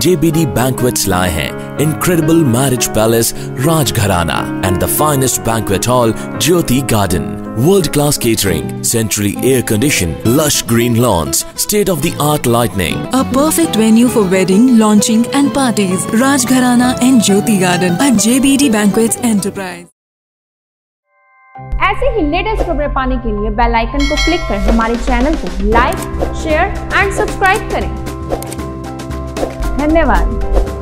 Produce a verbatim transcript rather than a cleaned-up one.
J B D Banquets लाए हैं incredible marriage palace Rajgharana and the finest banquet hall Jyoti Garden. World-class catering, centrally air-conditioned, lush green lawns, state-of-the-art lighting. A perfect venue for wedding, launching and parties. Rajgharana and Jyoti Garden at J B D Banquets Enterprise. ऐसे ही latest खबरें पाने के लिए bell icon को click कर हमारे channel को like, share and subscribe करें। धन्यवाद।